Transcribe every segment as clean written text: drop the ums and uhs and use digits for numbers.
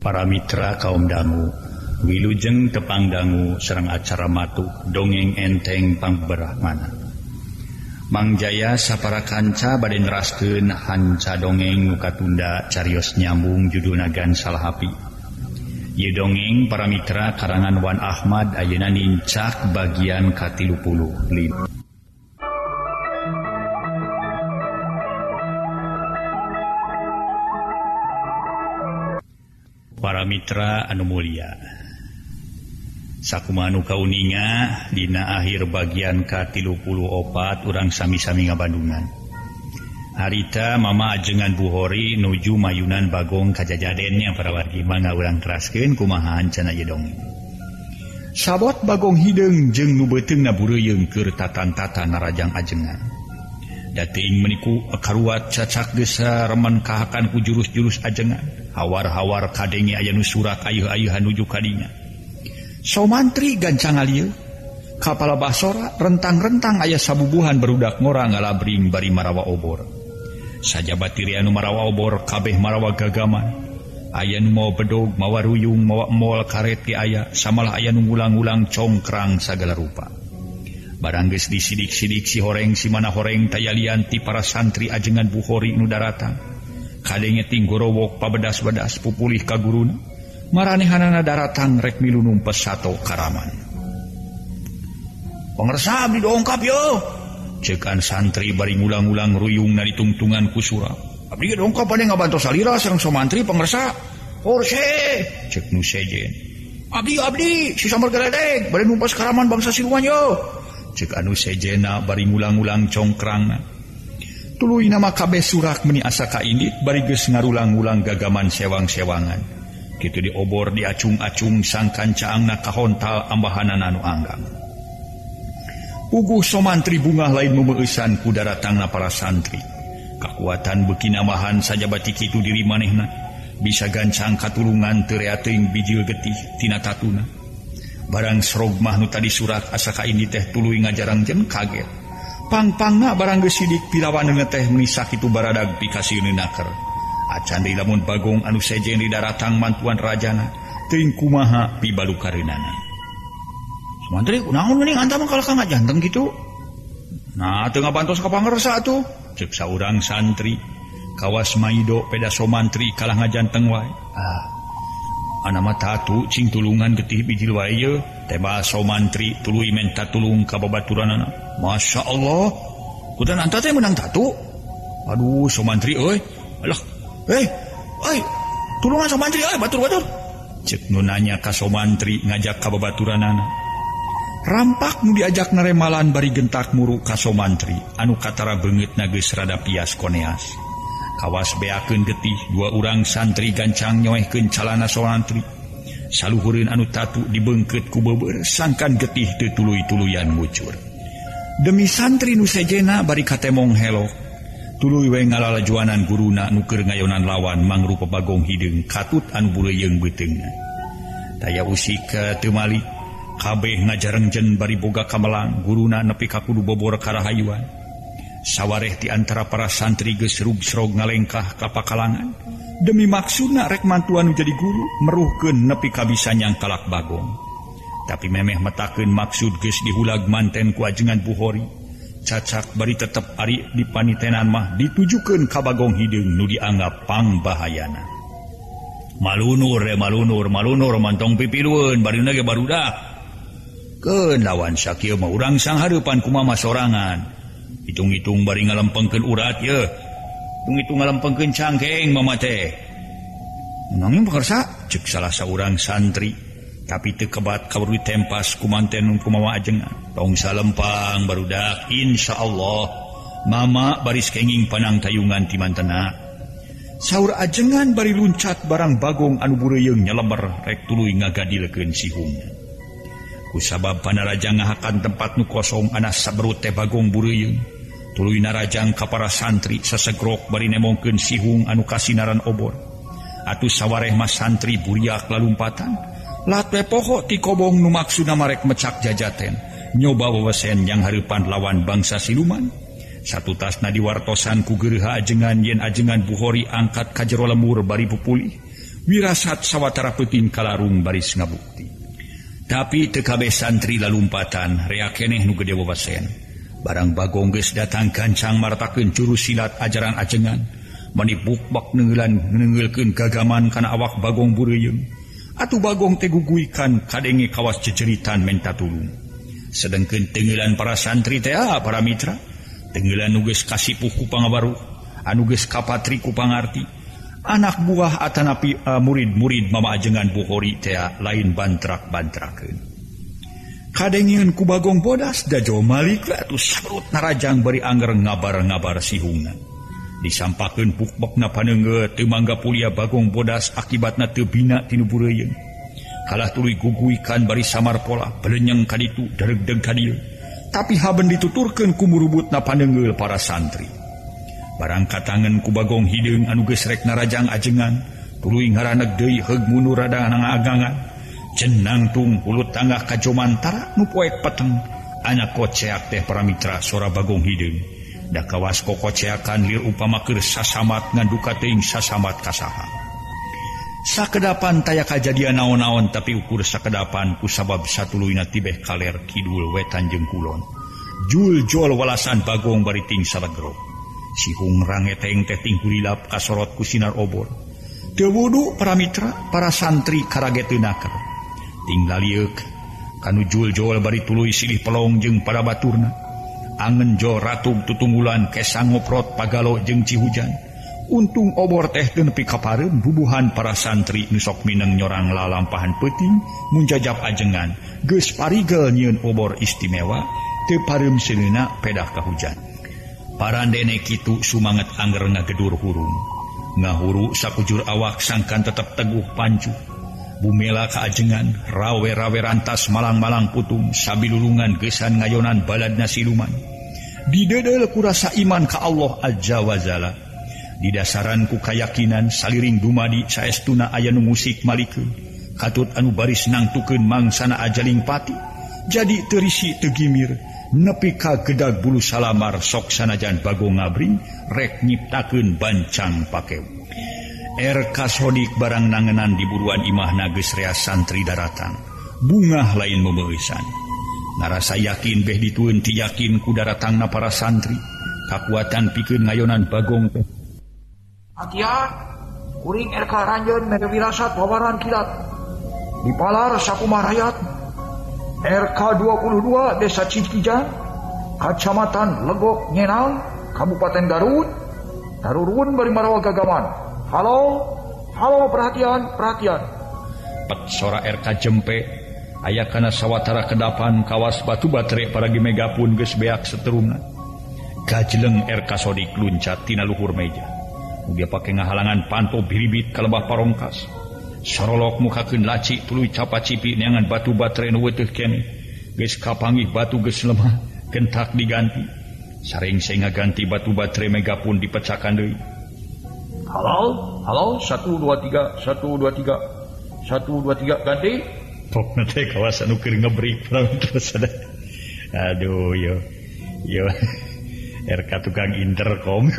Para mitra kaum dangu, wilujeng tepang dangu serang acara matuk dongeng enteng pangberahmana. Mang Jaya sapara kanca bade neraskeun hanca dongeng nu katunda carios nyambung judulna Gan Salahapi. Ieu dongeng para mitra karangan Wan Ahmad ayeuna nincak bagian ka-35. Para mitra anu mulia, sakumaha anu kauninga dina akhir bagian ka-34 urang sami-sami ngabandungan. Harita mama ajengan buhori nuju mayunan bagong kajajadennya para wargi mangga urang teraskeun kumaha cenah ieu dongeng. Sabot bagong hideung jeung nu beuteungna bureuyeung keur tatan-tatan narajang ajengan. Dating meniku karuat cacak desa remen kahakan ku jurus-jurus ajengan. Hawar-hawar kadenge aya nu surak ayeuh-ayeuhan nuju kadinya. Somantri gancang alieu kapala basora rentang-rentang aya sabubuhan barudak ngora ngalabring bari marawa obor. Sajabat tiri anu marawa obor kabeh marawa gagaman. Aya nu mawa bedog, mawa ruyung, mawa mol karet ti aya, samalah aya nu ngulang-ulang congkrang sagala rupa. Barang geus disidik-sidik si horeng si mana horeng tayalian ti para santri ajengan buhori nu daratang. Kadenge tinggorowok pabedas-bedas pupulih ka guruna. Maranehanana daratang rek milu numpes sato karaman. Pangersa abdi dongkap yo. Cekan santri bari ngulang-ulang ruyungna ditungtungan ku surah. Abdi dongkap ane ngabantos salira sareng somantri pangersa. Porse cek nu sejen. Abdi si samar geledeg bari numpes karaman bangsa siluman yo. Cek anu sejena bari ngulang-ulang congkrangna. Tuluy nama kabeh surak meni asa kaindit bari geus ngarulang-ulang gagaman sewang-sewangan. Kitu di obor diacung-acung sang kancaangna kahontal ambahanan anu anggang. Uguh somantri bungah lain memeeusan ku daratangna para santri. Kakuatan beuki namahan sajabati kitu diri manehna bisa gancang katulungan teu rea teuing bijil getih tina tatuna. Barang srog mah nu tadi surak asa kaindit teh tuluy ngajarangkeun kaget. Pang-pangna barang geus sidik pilawaneuna teh meuni sakitu baradag pikasieun naker. Acan deui lamun bagong anu sejen di daratang mantuan rajana teuing kumaha pibalukareunana. Sumantri kunaon geuning anta mah kalahkang ngajanteng kitu? Nah teu ngabantos ka pangersa atuh, ceuk saurang santri. Kawas maido peda somantri kalah ngajanteng wae. Ana mah tatu cing tulungan getih bijil wae ye. Teba somantri tuluy menta tulung ka babaturanana. Masya Allah, kudan anta teh menang tatu. Aduh, somantri euy. Alah, tulungan somantri euy, batur-batur. Cek nu nanya ka somantri ngajak ka babaturanana. Rampak nu diajak naremalan bari gentak muru ka somantri anu katara beungeutna geus rada pias koneas. Kawas beakeun getih dua urang santri gancang nyoehkeun calana somantri. Saluhureun anu tatu dibeungkeut ku beubeur sangkan getih teu tuluy-tuluyan ngucur. Demi santri nu sejena bari katemong helok. Tuluy we ngalalajuanan guruna nu keur ngayonan lawan mangrupa bagong hideung katut anu bureuyeung beuteungna. Daya usik teu malik kabeh ngajarengjeun bari boga kamelang guruna nepi ka kudu bobor karahayuan. Sawareh ti antara para santri geus rug-srog ngalengkah ka pakalangan demi maksudna rek mantuan nu jadi guru meruhkeun nepi ka bisa nyangkalak bagong. Tapi memeh metakeun maksud geus dihulag manten ku ajengan buhori. Cacak bari tetep ari dipanitenan mah ditujukeun ka bagong hideung nu dianggap pangbahayana. Malunur mantong pipilueun barina ge barudak. Keun lawan sakieu mah urang sanghareupan kumaha sorangan. Hitung-hitung bari ngalempengkeun urat ye. Hitung-hitung ngalempengkeun cangkeng mama teh. Nanging pakarsa ceuk salah saurang santri. Tapi teu kebat kaburu tempas kumanten kumaha ajengan. Tong salempang barudak insyaallah mama baris kenging panang tayungan ti mantena. Saur ajengan bari luncat barang bagong anu bureuyeung nyelemer rek tuluy ngagadilkeun sihungna. Kusabab panarajang ngahakan tempat nu kosong anas saberut teh bagong bureuyeung. Tuluy narajang ka para santri sasegrok bari nemongkeun sihung anu kasinaran obor. Atuh sawareh mas santri buriak lalumpatan. Latwe poho ti kobong nu maksudna marek mecak jajaten nyoba wewesen yang hareupan lawan bangsa siluman. Satu tasna diwartosan ku geureuh ajengan yen ajengan buhori angkat ka jero lemur bari pupulih wirasat sawatara peuting kalarung baris ngabukti. Tapi teu kabeh santri lalumpatan rea keneh nu gede wawasen. Barang Bagong geus datang gancang martakeun jurus silat ajaran ajengan, manibuk bak neungeulkeun gagaman kana awak Bagong bureuyeung. Atuh Bagong teh guguykan kadenge kawas jejeritan menta tulung. Sedengkeun teungeulan para santri teh para mitra, teungeulan nu geus kasipuh ku pangabaruh, anu geus kapatri ku pangarti, anak buah atanapi murid-murid mama ajengan Bukhari teh lain bantrak-bantrakeun. Kadengieun ku Bagong bodas dajo malik atuh sabrut narajang bari angger ngabar-ngabar sihungna. Disampakeun bukbakna paneunggeut teu mangga pulia Bagong bodas akibatna teu bina tinu bureuyeung. Kalah tuluy guguykan bari samar pola belenyeng ka ditu daregdeg ka dieu. Tapi haben dituturkeun ku murubutna paneunggeul para santri. Barang katangen ku Bagong hideung anu geus rek narajang ajengan, tuluy ngaraneg deui heug mundur rada nangagangan. Jenang tung ulut tanggah kajomantara nu poek peteng anak koceak teh para mitra sora Bagong hideung. Da kawas kokoceakan lir upama keur sasamat nganduka teuing sasamat kasaha. Sakedapan taya kajadian naon-naon tapi ukur sakedapan ku sabab satuluyna tibeh kaler kidul wetan jeung kulon. Jul jol walasan Bagong bari ting salegro. Sihung rangeteng teh ting kulilap kasorot ku sinar obor. Teu wudu para mitra, para santri karageteu nakal. Ting lalieuk kanu jul-jol bari tuluy silih pelong jeung pada baturna. Angen jo ratug tutunggulan kesang ngoprot pagalo jeung cihujan. Untung obor teh teu nepi ka pareum bubuhan para santri nu sok mineng nyorang lalampahan peuting mun jajab ajengan geus parigel nyieun obor istimewa teu pareum seunina pedah ka hujan. Parandene kitu sumanget angger ngagedur hurung. Ngahuru sakujur awak sangkan tetep teguh pancu. Bumela kaajengan, rawe-rawe rantas malang-malang putung, sabilulungan gesan ngayonan baladna siluman. Didedel ku rasa iman ka Allah Azza wa Jalla. Didasaran ku kayakinan saliring dumadi saestuna aya nu musik malikeun. Katut anu baris nangtukeun mangsana ajaling pati. Jadi terisi tegimir, nepi ka gedag bulu salamar sok sanajan Bagong ngabring, rek nyiptakeun bancang pakeu. RK Sodik barang nangenan di buruan imahna geus rea santri daratan. Bungah lain memeueusan. Narasa yakin beh ditueun ti yakin ku daratangna para santri. Kakuatan pikeun ngayonan Bagong teh. Atian, kuring RK Ranjeun mere wirasat wawaran kilat. Dipalar sakumah rakyat. RK 22 Desa Cikijan, Kacamatan Legok Nyenal, Kabupaten Garut. Tarurun bari marawa gagaman. Halo, perhatian. Pet sora RK jempe, aya kana sawatara kedapan kawas batu batre paragi megapun geus beak seteruna. Gajleng RK Sodik luncat tina luhur meja. Dia pake ngahalangan panto biribit ka lebah parongkas. Sorolok mukakeun laci tuluy capacipi neangan batu batre nu weuteuh keneh. Geus kapanggih batu geus lemah, kentak diganti. Sareng sing ngaganti batu batre megapun dipecakan deui. Halo, 1 2 3 ganti. Pokna teh kawasan nu keur ngebrik terus ada. Aduh yo. RK tukang interkom.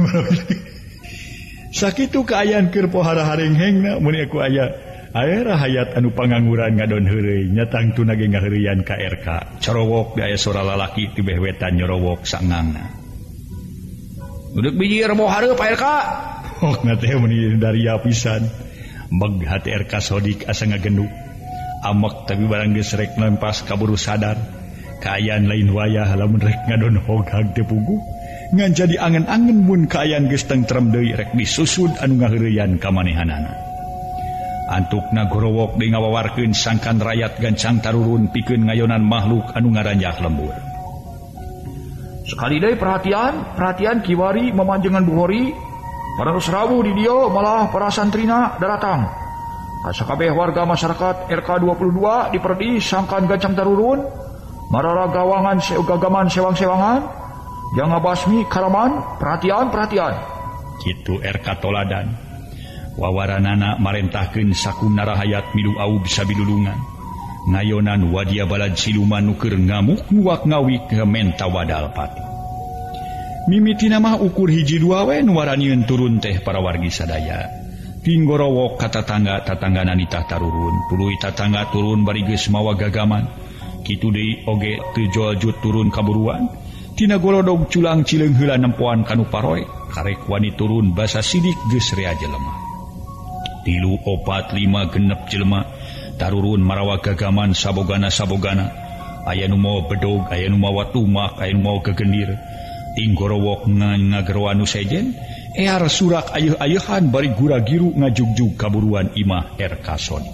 Sakitu kaayaan keur pohara harenghengna mun aku aya rahayat anu pangangguran ngadon heureuy nyatang tuna ge ngaheureuyan ka RK. Corowok di aya sora lalaki ti beh wetan nyorowok sangangna. Duduk biji rebo hareup Pak RK. Ngateh meni dari pisan meg hati RK Sodik asa ngagenduk amek tapi barang geus rek nempas kaburu sadar kaayaan lain wayah lamun rek ngadon hogag teu puguh ngan jadi angen-angen mun kaayaan geus tentrem deui rek disusud anu ngaheureuyan ka manehanana. Antukna gorowok deui ngawawarkeun sangkan rakyat gancang tarurun pikeun ngayonan makhluk anu ngaranjak lembur. Sekali deui perhatian kiwari memanjengan Bukhari. Pada Rabu di dia malah para santrina daratang. Sakabeh warga masyarakat RK 22 diperdi sangkan gancang tarurun. Marara gawangan gagaman sewang-sewangan. Jangan basmi karaman. Perhatian. Kitu RK toladan. Wawaranana marentahkeun sakuna rahayat milu aub sabilulungan. Ngayonan wadia balad siluman nuker ngamuk nguak ngawik menta wadal pati. Mimitina mah ukur hiji dua we nu waranieun turun teh para wargi sadaya. Tinggorowok kata tatangga nitah tarurun tuluy tatangga turun bari geus mawa gagaman kitu deui oge teu joljut turun kaburuan tina golodog culang cileung heula nempoan kanu paroe karek wani turun basa sidik geus rea jelema 3, 4, 5 genep jelema tarurun marawa gagaman sabogana aya nu mawa bedog aya nu mawa tumak aya nu mawa gegendir tinggorowok ngageroan nu sejen ear surak ayeuh-ayeuhan bari gura-giru ngajugjug kaburuan imah Erkasoni.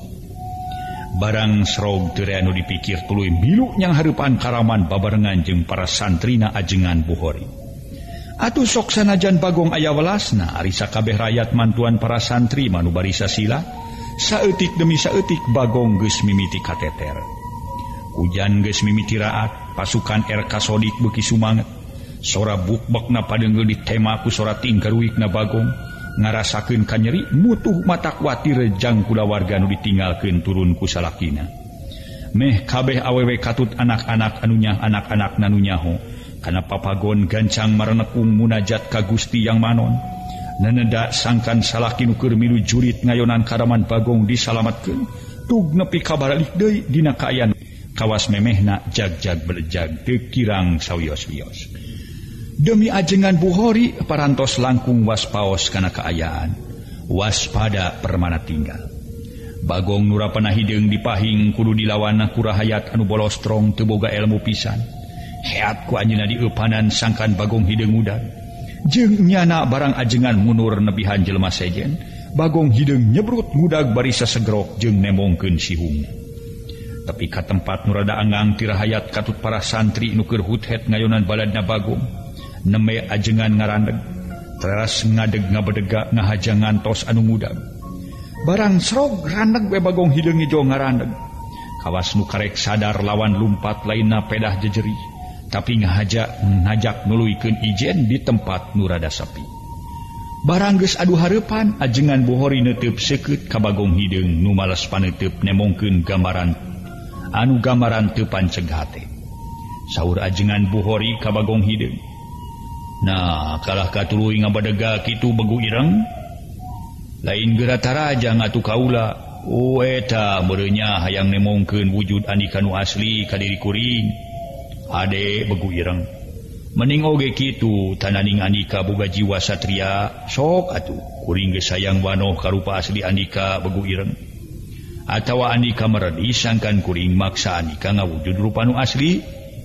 Barang serog teu rea nu dipikir tuluy milu nyang hareupan karaman babarengan jeung para santrina ajengan Bukhori. Atuh sok sanajan Bagong aya welasna ari sakabeh rakyat mantuan para santri manu bari sasila, saeutik demi saeutik Bagong geus mimiti kateter. Hujan geus mimiti raat, pasukan Erkasoni beuki sumanget. Sora bukbekna padeungeul ditema ku sora tingkaruikna Bagong ngarasakeun kanyeri mutuh mata kuatir jang kulawarga nu ditinggalkeun turun ku salakina. Meh kabeh awewe katut anak-anak anunya anak-anak nanu nyaho kana papagon gancang marenekung munajat ka Gusti Yang Manon. Neneda sangkan salaki nu keur milu jurit ngayonan karaman Bagong disalamatkeun tug nepi ka baralik deui dina kaayaan kawas memehna jag-jag belejag teu kirang sawios-wios. Demi ajengan Bukhori parantos langkung waspaos kana kaayaan waspada permana tinggal. Bagong nurapana hideung dipahing kudu dilawan ku rahayat anu bolostrong teu boga elmu pisan. Heat ku anjeunna dieupanan sangkan Bagong hideung udag. Jeung nyana barang ajengan munur nebihan jelema sejen, Bagong hideung nyebrut ngudag bari sasegrok jeung nemongkeun sihungna. Tapi ka tempat nu rada anggang ti rahayat katut para santri nu keur huthet ngayonan baladna Bagong. Neme ajengan ngarandeg teras ngadeg ngabedega ngahajang ngantos anu ngudag. Barang serog randeg we Bagong hideung ijo ngarandeg. Kawas nu karek sadar lawan lumpat lainna pedah jejeri, tapi ngajak nuluykeun ijen di tempat nu rada sepi. Barang geus adu hareupan ajengan Bukhori neuteub seukeut ka Bagong hideung nu males paneuteub nemongkeun gambaran anu gambaran teu panceg hate. Saur ajengan Bukhori ka Bagong hideung, "Nah, kalah katuluy ngabadega kitu begu ireng. Lain geura taraja ngatu kaula, eta meureunnya hayang nemongkeun wujud andika nu asli ka diri kuring. Hade begu ireng. Mending oge kitu tananing andika boga jiwa satria, sok atuh kuring geus hayang wanoh karupa asli andika begu ireng. Atawa andika meredi sangkan kuring maksa andika ngawujud rupa nu asli.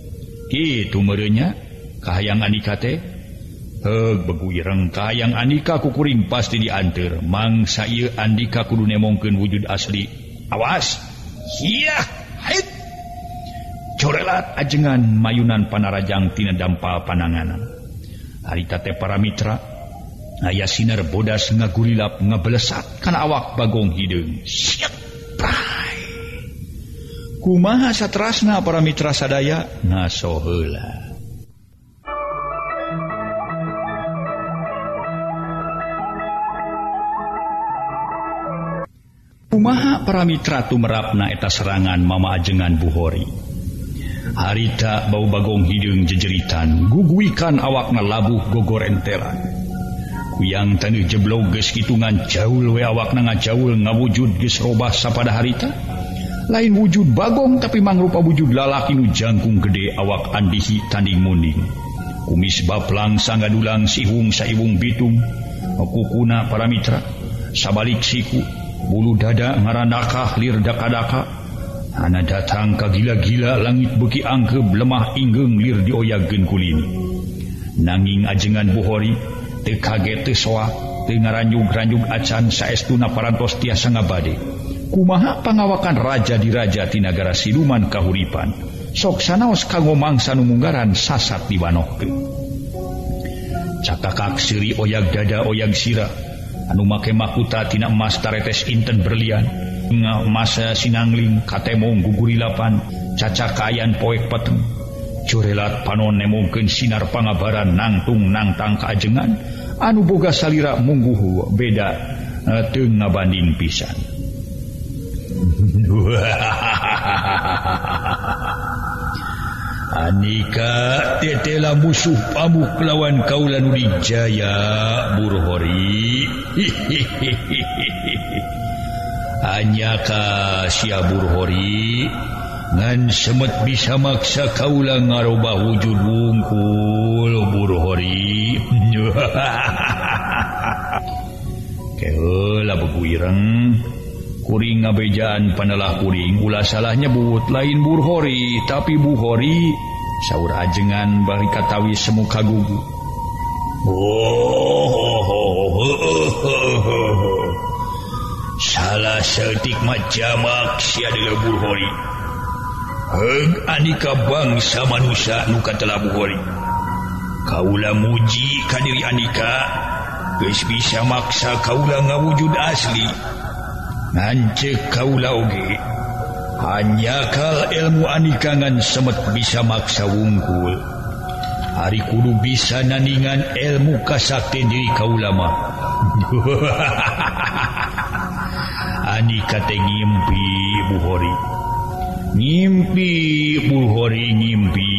Kitu meureunnya kahayang andika teh. Heug begu ireng kahayang andika ku kuring pasti dianteur mangsa ieu andika kudu nemongkeun wujud asli. Awas. Hiah, hait. Corelat ajengan mayunan panarajang tina dampal pananganan. Harita teh para mitra aya sinar bodas ngagurilap ngabelesat kana awak Bagong hideung. Siap prai. Kumaha saterasna para mitra sadaya ngaso heula. Kumaha para mitra tumerapna eta serangan mama ajengan Bukhori. Harita bau Bagong hideung jejeritan guguikan awakna labuh gogorentelan. Kuyang tanu jeblog geus kitungan jaul we awakna ngajaul ngawujud geus robah sapada harita. Lain wujud Bagong tapi mangrupa wujud lalaki nu jangkung gede awak andihi tanding munding. Kumis baplang sangadulang sihung saiwung bitung. Kukuna para mitra sabalik siku bulu dada ngarandakah lir daka-daka. Ana datang ka gila-gila langit beuki angkeb lemah inggeung lir dioyagkeun kulini. Nanging ajengan Bukhori teu kaget teu soak teu ngaranjug-ranjug acan saestuna parantos tiasa ngabade. Kumaha pangawakan raja di raja ti nagara siluman kahuripan. Sok sanaos kanggo mangsa nu munggaran sasat diwanohkeun. Cakakak seuri oyag dada oyag sira anu make mahkota tina emas taretes inten berlian emas sinangling katemong gugurilapan cacakayan poek peteng jorelat panon nemongkeun sinar pangabaran nangtung nangtang kaajengan anu boga salira mungguh beda teu ngabanding pisan. Anika tetela musuh pamuk lawan kaula nu dijaya Burhori. Anyaka sia Burhori ngan semet bisa maksa kaula ngarobah wujud wungkul Burhori. Keula beku ireng kuring ngabejaan panalah kuring ulah salah nyebut lain Burhori tapi Buhori saur ajengan bari katawi semu kagugu. Salah setik majamak sia adalah Burhori. Heug anika bangsa manusia nu katelah Buhori. Kaula muji ka diri anika geus bisa maksa kaula ngawujud asli. Ngancek kaula oge hanyakal ilmu anika ngan semet bisa maksa wungkul. Hari kudu bisa nandingan ilmu kasakti diri kaula mah. Anika teh ngimpi Buhori. Ngimpi Buhori ngimpi.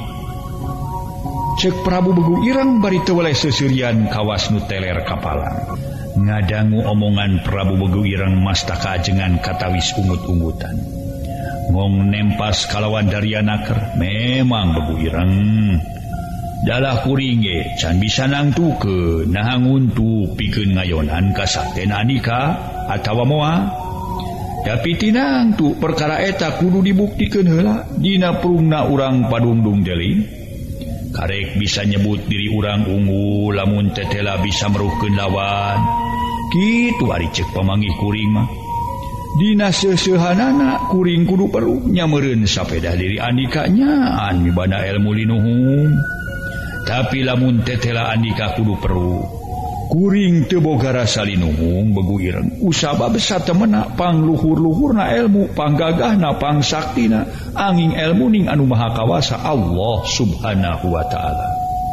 Cek Prabu Begu Ireng bari teu weleh seuseurean kawas nu teler kapalang. Ngadangu omongan Prabu Begu Ireng mastaka ajengan katawis ungut-ungutan. Ngong nempas kalawan Daryanaker memang Begu Ireng. Dalah kuring ge can bisa nangtukeun nah nguntuk pikeun ngayonan kasakten anika atawa moal. Tapi tinangtu perkara eta kudu dibuktikeun heula dina prungna urang padungdung deling. Karek bisa nyebut diri urang unggul lamun tetela bisa meruhkeun lawan. Kitu ari cek pamanggih kuring mah. Dina seuseuhanana kuring kudu perlu nyameureun sapeda diri andika nyaan mibana ilmu linuhung. Tapi lamun tetela andika kudu perlu kuring teu boga rasa linuhung Begu Ireng. Usaba besar temena pangluhur-luhurna ilmu, panggagahna, pangsaktina, angin ilmu ning anu maha kawasa Allah Subhanahu wa taala.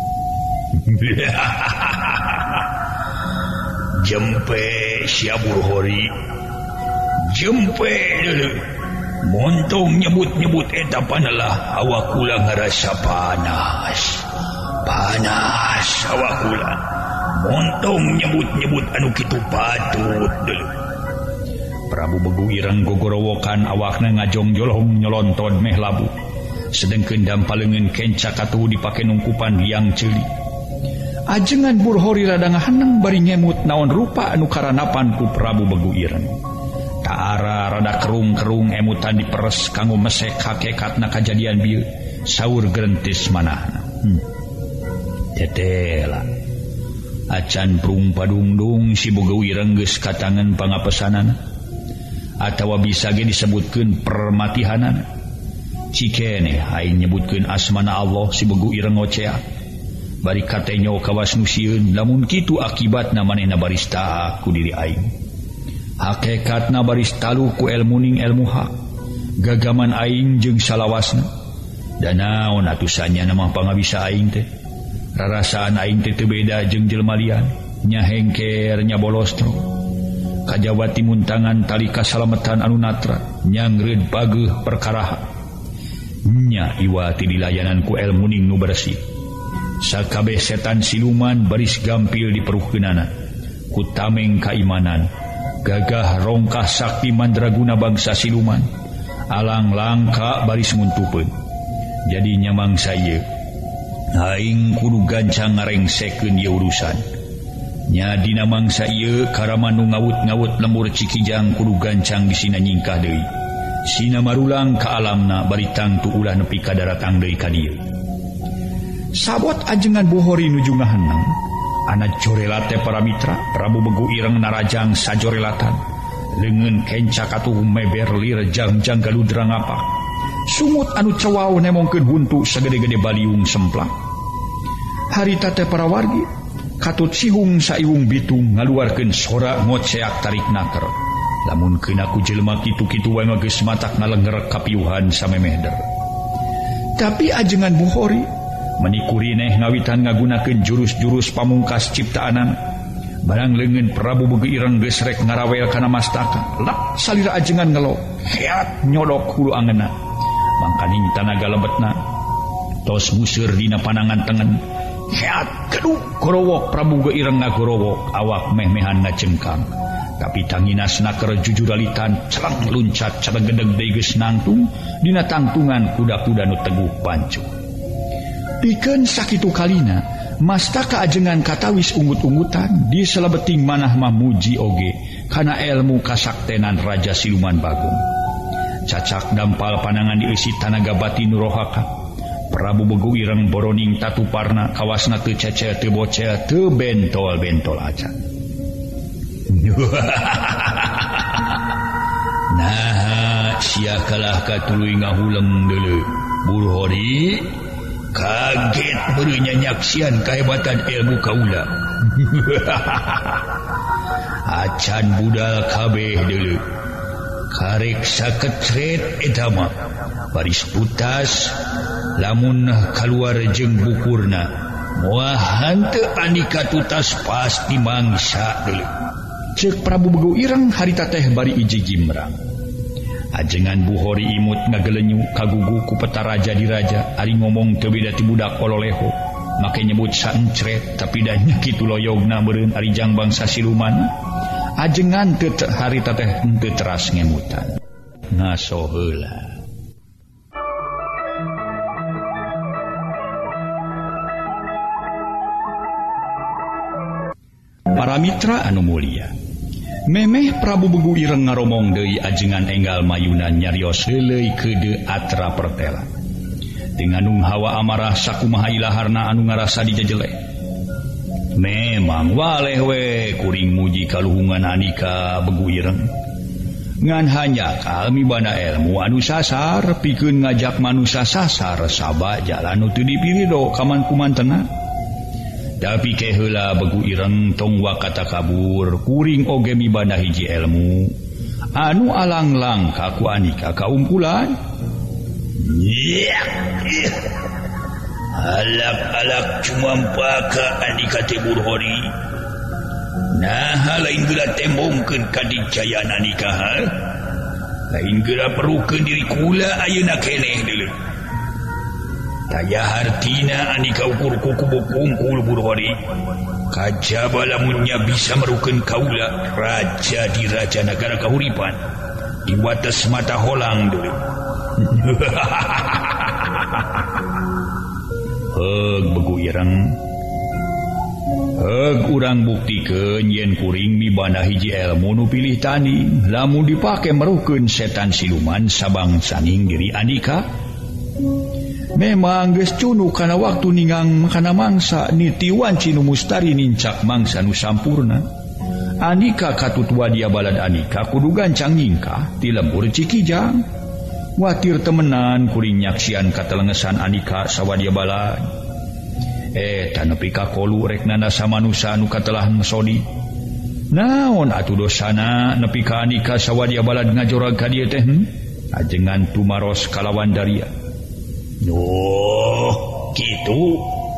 Jempe sia Burhori. Jempe deuleu. Montong nyebut-nyebut eta panalah awak kula ngarasa panas. Panas awak kula. Montong nyebut-nyebut anu kitu patut deuleu. Prabu Begu Ireng gogorowokan awakna ngajongjolong nyolonton meh labu. Sedengkeun dampaleungeun kenca katuh dipake nungkupan liang ceuli. Ajengan Burhori rada ngahaneng bari ngemut naon rupa anu karanapan ku Prabu Begu Ireng. Taara rada kerung-kerung emutan diperes kanggo mesek hakekatna kajadian bieu saur grentis manahna. Tetela acan prung padungdung si Begu Ireng geus katangan pangapesanana atawa bisa ge disebutkeun permatihanana. Cikene aing nyebutkeun asmana Allah si Begu Ireng oceak bari katenyo kawas nu sieun lamun kitu akibatna manehna baris taat ku diri aing. Hakekatna baris taluh ku ilmu ning ilmu hak gagaman aing jeung salawasna. Da naon atusannya nama pangabisa aing teh. Rarasaan aing teh teu beda jeung jelema lian, nya hengker nya bolostro. Kajawati muntangan tali kasalametan anu natra, nya ngreud bageuh perkaraha. Nya iwati dilayanan ku ilmu ning nu bersih. Sakabeh setan siluman baris gampil diperuhkeunana ku tameng kaimanan, gagah rongkah sakti mandraguna bangsa siluman, alang langka baris nguntupeun. Jadi nyamang saya aing kudu gancang ngarengsekeun ieu urusan. Nya dina mangsa ieu karama nu ngawut-ngawut lembur Cikijang kudu gancang disina nyingkah deui. Sina marulang ka alamna bari tangtu ulah nepi ka daratang deui ka dieu. Sabot ajengan Buhori nuju ngahanang, ana jorelate para mitra Prabu Begu Ireng narajang sajorelatan. Leungeun kenca katuh meber lir jangjang galudra ngapak. Sumut anu cewau nemongkeun huntu sagede-gede baliung semplang. Harita teh para wargi katut sihung saiwung bitung ngaluarkeun sora ngoceak tarik naker. Lamun keuna ku jelema kitu-kitu wae geus matak ngalengger kapiuhan samemehder. Tapi ajengan Buhori menikuri neh ngawitan ngagunakeun jurus-jurus pamungkas ciptaanan. Barang leungeun Prabu Begu Ireng geus rek ngarawel kana mastaka, lak salira ajengan ngelo heat nyodok hulu angeunna. Mangkaning tanaga lebetna tos museur dina panangan tengen. Heat keduk gorowok Prabu Geireng ngagorowok awak meh-mehan ngacengkang. Tapi tanginasna keur jujuralitan celang luncat caregedeg deui geus nangtung dina tangtungan kuda-kuda nu teguh pancu. Pikeun sakitu kalina masta kaajengan katawis unggut-unggutan di salebeting manah mah muji oge kana ilmu kasaktenan Raja Siluman Bagong. Cacak dampal panangan dieusi tanaga batin Nurohaka. Prabu Begu Ireng boroning tatuparna kawasna teu cece teu bocel teu bentol-bentol acan. Nah, sia kalah katuluy ngahuleng deuleu. Burhori kaget beureunnya nyaksian kahebatan ilmu kaula. Acan budal kabeh deuleu. Karek sakecret eta mah baris putas lamun kaluar jeung bukurna moal hanteu Andika tutas pasti mangsa deuleu. Ceuk Prabu Begu Ireng harita teh bari iji gimrang. Ajengan Buhori imut ngagelenyu kagugu ku peta raja di raja ari ngomong teu beda ti budak ololeho make nyebut saencret tapi da nya kitu loyogna meureun ari jang bangsa siluman. Ajengan teu harita teh henteu teras ngemutan. Ngaso heula. Para mitra anu mulia, memeh Prabu Begu Ireng ngaromong deui ajengan enggal mayuna nyarios heuleuy keudeu atra pertela. Tinganung hawa amarah sakumaha ilaharna anu ngarasa dijejeleh. Memang waleh we kuring muji kaluhungan Andika Begu Ireng. Ngan hanya kalmibana ilmu anu sasar pikeun ngajak manusia sasar sabab jalan nu teu dipirido kaman kumantena. Tapi keheula Begu Ireng tong wakata kabur kuring oge mibanda hiji ilmu anu alang-lang kaku Andika kaumpulan. Alak-alak cumampa ka Andika teh Burhori. Nah lain geura tembongkeun kadijayaan Andika ha. Lain geura perukeun diri kula ayeuna keneh deuleu. Taya hartina Andika ukur kuku bukungkul Burhori. Kajaba lamunnya bisa merukeun kaula raja di raja negara kahuripan di wates mata holang deuleu. Heug Begu Ireng. Heug urang buktikeun yen kuring mibanda hiji ilmu nu pilih tanding lamun dipake merukeun setan siluman sabangsaning diri Andika. Memang geus cunu kana waktu ningang kana mangsa nitiwan Cinu Mustari nincak mangsa nu sampurna. Andika katutua dia balad Andika kudu gancang nyingkah ti lembur Cikijang. Watir temenan kuring nyaksian katelengesan Andika sawadia balad. Tanepi ka kolu rek nanasa manusia anu katelah ngesodi. Naon atuh dosana nepi ka Andika sawadia balad ngajorag ka dieu teh? Ajengan tumaros kalawan daria. Oh, gitu.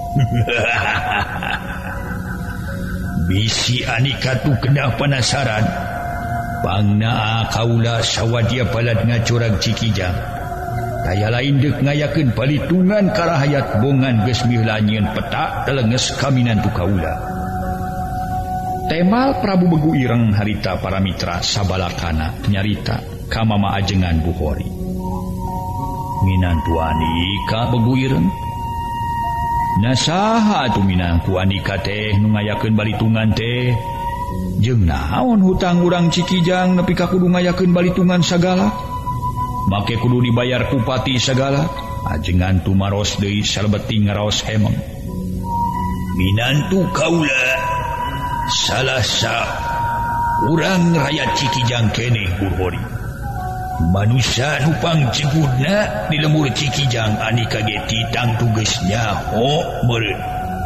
Bisi Andika tu kena penasaran. Pangnaa kaula sawadia balad ngacurag Cikijang. Taya lain dek ngayakeun palitungan karahayat bongan geus mihlanyeun peta telenges kaminantu kaula. Temal Prabu Begu Ireng harita para mitra sabalakana nyarita ka mama ajengan Buhori. Minantu Andika Begu Ireng. Nasaha atuh minantu Andika teh nu ngayakeun balitungan teh? Jeung naon hutang urang Cikijang nepi ka kudu ngayakeun balitungan sagala? Make kudu dibayar kupati segala. Ajengan tumaros deui salebeting ngaraos hemeng. Minantu kaula salasa urang rakyat Cikijang keneh Burhori. Manusia nu pangjegudna di lembur Cikijang Andika ge titang tugasnya ho meureun.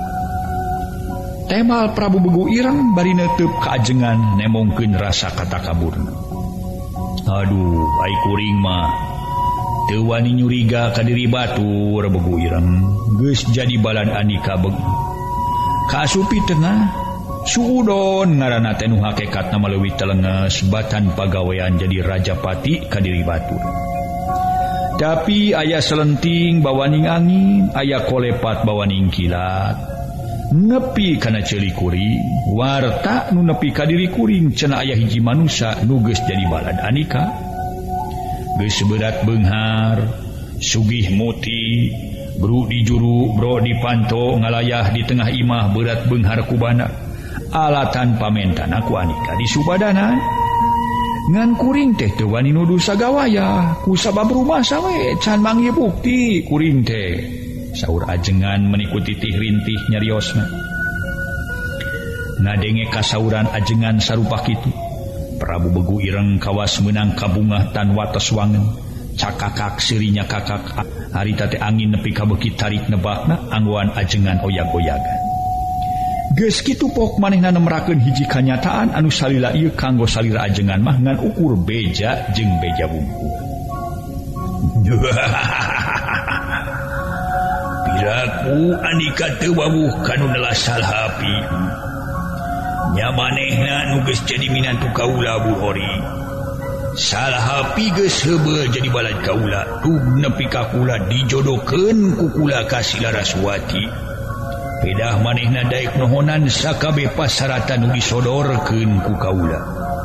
Temal Prabu Begu Ireng bari neuteub ka ajengan nemongkeun rasa katakaburna. Aduh, ai kuring mah teu wani nyuriga ka diri batur Begu Ireng geus jadi balad Andika Begu. Kasupi tengah suudon ngaranna teh nu hakekatna maleuwih telenges batan pagawean jadi rajapati ka diri batur. Tapi aya selenting bawaning angin, aya kolepat bawaning kilat. Nepi kana ceuli kuring, warta nu nepi ka diri kuring cenah aya hiji manusia nu geus jadi balad anika. Geus berat beunghar, sugih muti, bro di juru, bro di panto, ngalayah di tengah imah berat beunghar kubana. Alatan pamentana ku anika di subadanan. Ngan kuring teh teu wani nuduh sagawaya ku sabab rumah sawe can manggih bukti kuring teh saur ajengan menikuti tih rintih nyariosna. Ngadenge kasauran ajengan sarupa kitu Prabu Begu Ireng kawas meunang kabungah tan wates wangen cakakak sirinya kakak harita teh angin nepi ka beuki tarik nebakna anggoan ajengan oyag-oyagan. Geus kitu pok manehna nemerakeun hiji kanyataan anu salila ieu kanggo salira ajengan mah ngan ukur beja jeung beja bungkul. Piraku anika teu wawuh kanu nelas salhapi. Nya manehna nu geus jadi minantu kaula Buhori. Salhapi geus heubeul jadi balad kaula, tug nepi ka kula dijodohkeun ku kula ka si Laraswati. Pedah manehna daek nohonan sakabeh pasaratan nu disodorkeun ku kaula.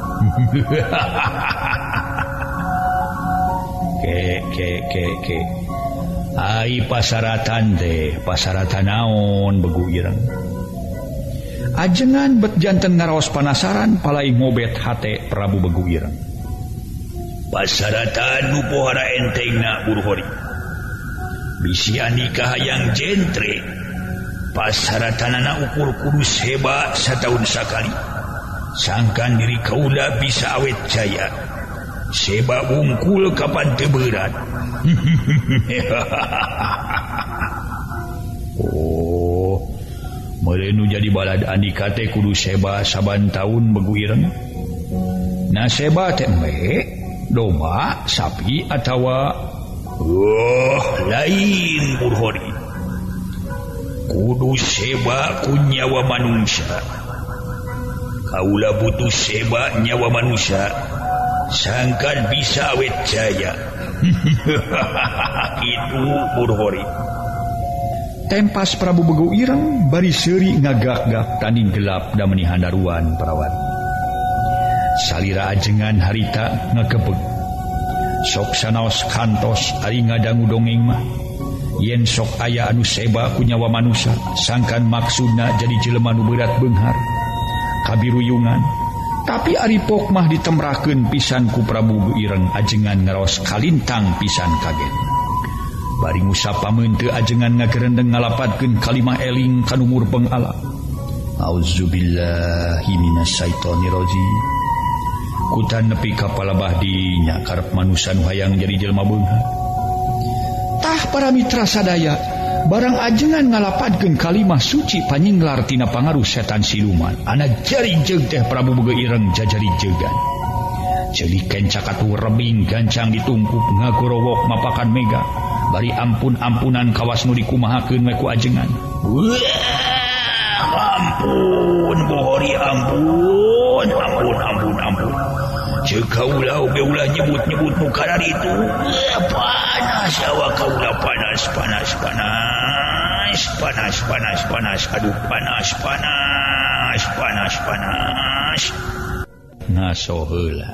Ke. Ai pasaratan teh, pasaratan naon Begu Ireng? Ajengan bet janten ngaraos panasaran palai ngobet hate Prabu Begu Ireng. Pasaratan nu pohara entengna Buruhori. Bisi andika hayang jentre. Pasaratanana ukur kudu seba satahun sakali. Sangkan diri kaula bisa awet jaya. Seba bungkul kapan teu berat. Oh, meuleu jadi balad andika teh kudu seba saban taun Begu Ireng. Nah seba teh meh domba, sapi atawa lain Buruhori. Kudu seba ku nyawa manusia. Kaula butuh seba nyawa manusia sangkan bisa awet jaya. Itu Buruhori. Tempas Prabu Begu Ireng bari seuri ngagak-gak tanding gelap da meuni handaruan perawat. Salira ajengan harita ngakebeg. Sok sanaos kantos ari ngadangu dongeng mah. Yen sok aya anu seba ku nyawa manusia sangkan maksudna jadi jelema nu berat beunghar kabiruyungan. Tapi ari pok mah ditemrakeun pisan ku Prabu Begu Ireng ajengan ngaraos kalintang pisan kaget. Bari ngusapameun teu ajengan ngagerendeng ngalapadkeun kalimah eling kanu murpeng Allah. Auzubillahi minasyaitonirrajim. Kutan nepi ka palebah di nya karep manusia nu hayang jadi jelema beunghar. Tah para mitra sadaya, barang ajengan ngalapadkeun kalimah suci panyinglar tina pangaruh setan siluman. Anak jari jeug teh Prabu Begu Ireng jajari jeugan. Ceulikeun cakatu rebing gancang ditungkup ngagorowok mapakan mega. Bari ampun-ampunan kawas nu dikumahakeun we ku ajengan. Ampun Buhori, ampun. Ceuk kaula oge ulah nyebut-nyebut nu kana ditu. Panas awak kaula, panas. Aduh panas. Ngaso heula.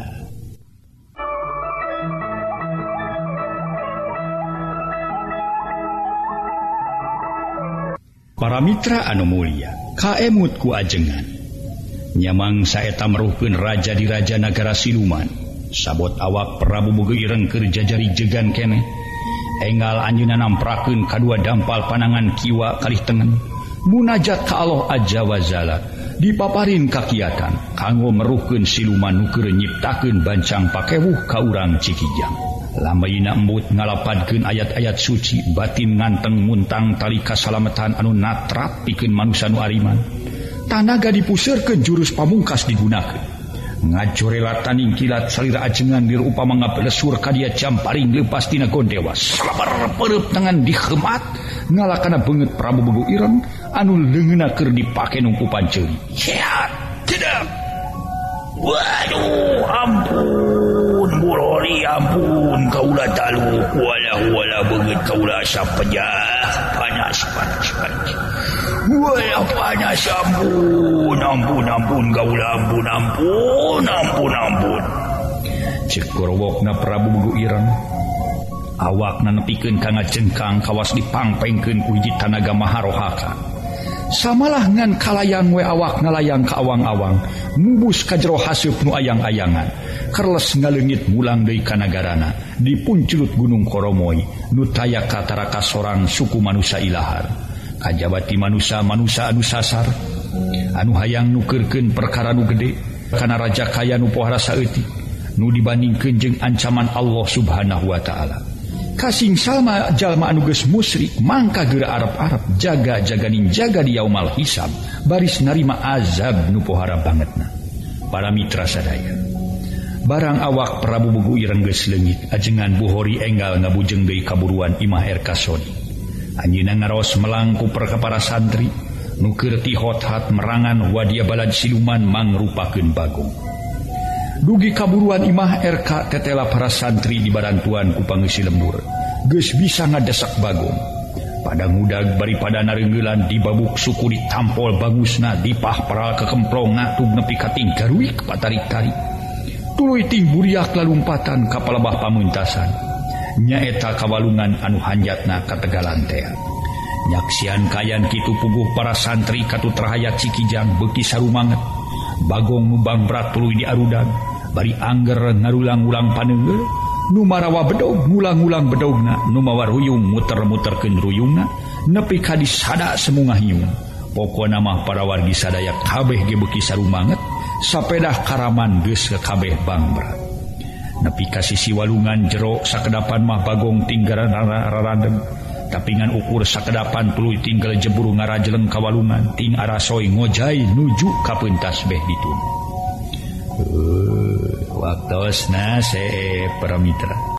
Para mitra anu mulia, kaemut ku ajengan. Nyamang saeta meruhkeun raja di raja nagara siluman. Sabot awak Prabu Begu Ireng keur jajari jegan keneh. Enggal anjeunna namprakeun kadua dampal panangan kiwa kalih tengen. Munajat ka Allah Azza wa Jalla dipaparin kakiatan kanggo meruhkeun siluman nu keur nyiptakeun bancang pakewuh ka urang Cikijang. Lambaina embut ngalapadkeun ayat-ayat suci, batin nganteng muntang tali kasalametan anu natrat pikeun manusia nu ariman. Tanaga dipuseurkeun jurus pamungkas digunakeun. Ngajorela taning kilat salira ajengan dirupa mangapelesur ka dia jamparing leupas tina gondewa. Salabar pereup tangan diheumat ngalakana beungeut Prabu Begu Ireng anu leungeunna keur dipake nungkupan ceuli. Ceat, cedak. Waduh, ampun Buhori. Kiwari ampun kaulah talu wala beungeut kaulah asa pejah panas wala panas ampun kaulah ampun cek gorowokna Prabu Bugu Ireng awakna nepikeun ka ngajengkang kawas dipangpengkeun ku hiji tanaga maharohaka samalah ngan kalayang we awak ngalayang ka awang-awang mubus ka jero haseup nu ayang-ayangan kerles ngaleungit mulang deui ka nagarana di punculut Gunung Koromoy nu taya kataraka sorang suku manusia ilahar kajabati manusia anu sasar anu hayang nukeurkeun perkara nu gede kana raja kaya nu pohara saeutik nu dibandingkeun jeung ancaman Allah Subhanahu wa taala kasing salma jalma anu geus musyrik mangka geura arep-arep jaga di yaumal hisab baris narima azab nu pohara bangetna. Para mitra sadaya barang awak Prabu Bugu Ireng geus leungit ajengan Buhori enggal ngabujeng deui kaburuan Imah Erkasoni anjeunna ngaraos melangku para santri nu keur ti hot-hat merangan wadia balad siluman mangrupakeun Bagong. Dugi kaburuan Imah Erka tetela para santri di barantuan ku pangeusi lembur geus bisa ngadesak Bagong pada ngudag baripada nareungeulan di babuk suku ditampol bagusna dipah paral kekemplong ngatub nepi ka ting garuik patarik-tarik tuluy ting buriak lalumpatan ka palebah pamuntasan nyaeta kawalungan anu hanjatna ka Tegalan tea nyaksian kayan kitu puguh para santri katut rahayat Cikijang beuki sarumanget Bagong numbang berat tuluy diarudag bari angger ngarulang-ulang paneungeul nu marawa bedog ngulang-ulang bedogna nu mawa ruyung muter-muterkeun ruyungna nepi ka disada semungah hiung pokona mah para wargi sadaya kabeh ge beuki sarumanget sapedah karaman geus kabeh bang berat nepi ka sisi walungan jero sakedapan mah Bagong tinggalan raradeg tapi ngan ukur sakedapan tuluy tinggal jeburu ngarajeleng ka walungan ting arasoy ngojay nuju ka peuntas beh ditun. Waktosna para mitra